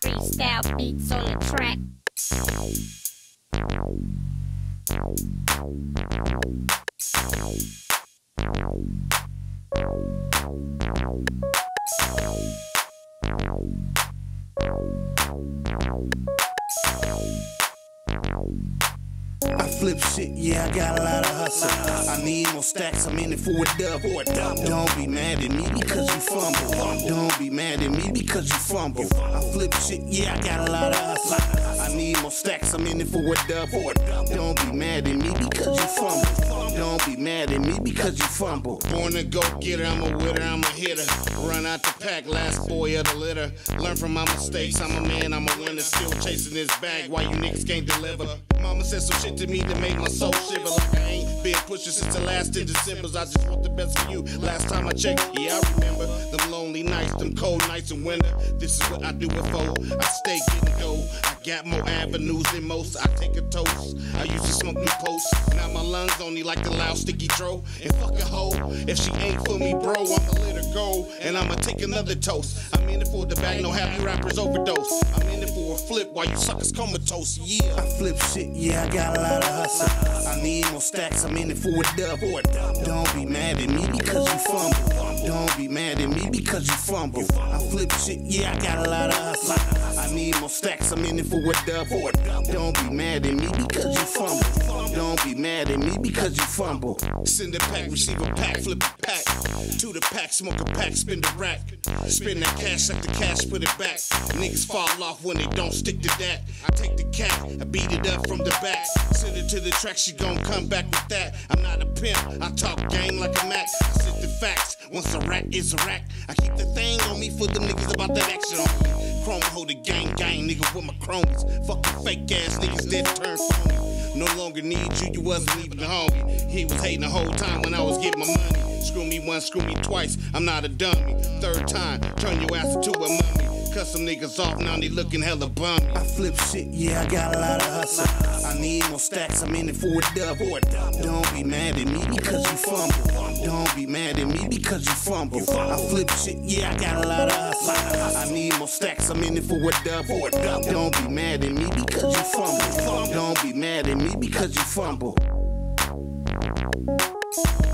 freestyle beats on the track. I flip shit, yeah, I got a lot of hustle. I need more stacks, I'm in it for a dub. Don't be mad at me because you fumble. Don't be mad at me because you fumble. I flip shit, yeah, I got a lot of hustle. I need more stacks, I'm in it for a dub. Don't be mad at me because you fumble. Don't be mad at me because you fumble. Born to go getter, I'm a winner, I'm a hitter. Run out the pack, last boy of the litter. Learn from my mistakes, I'm a man, I'm a winner. Still chasing this bag, why you niggas can't deliver? Mama said some shit to me that made my soul shiver. Like I ain't been pushing since the last 10 Decembers. I just want the best for you. Last time I checked, yeah, I remember them lonely nights, them cold nights in winter. This is what I do it for. I stay getting dough. I got more avenues than most. I take a toast. I used to smoke new posts. Now my lungs only like the loud sticky dro. And fuck a hoe. If she ain't for me, bro, I'ma let her go. And I'ma take another toast. I'm in it for the bag, no happy rappers overdose. I'm in it for a flip while you suckers comatose. Yeah. I flip shit, yeah, I got a lot of hustle. I need more stacks, I'm in it for a dub. Don't be mad at me because you fumble. Don't be mad at me because you fumble. I flip shit, yeah, I got a lot of hustle. I need more stacks, I'm in it for a dub. Don't be mad at me because you fumble. Don't be mad at me because you fumble. Send a pack, receive a pack, flip a pack. To the pack, smoke a pack, spin the rack. Spin that cash, like the cash, put it back. Niggas fall off when they don't stick to that. I take the cat, I beat it up from the back. Send it to the track, she gon' come back with that. I'm not a pimp, I talk game like a Mac. I sit the facts, once a rack is a rack. I keep the thing on me for them niggas about that action on me. Chrome hold the gang, nigga with my chromies. Fucking fake ass niggas that turn phony. No longer need you, you wasn't even the homie. He was hating the whole time when I was getting my money. Screw me once, screw me twice, I'm not a dummy. Third time, turn your ass into a mummy. Cut some niggas off, now they looking hella bummy. I flip shit, yeah, I got a lot of hustle. I need more stacks, I'm in it for a dub. Don't be mad at me because you fumble. Don't be mad at me because you fumble. I flip shit, yeah, I got a lot of hustle. I need more stacks, I'm in it for a dub. Don't be mad at me because you fumble. Don't be mad at me because you fumble.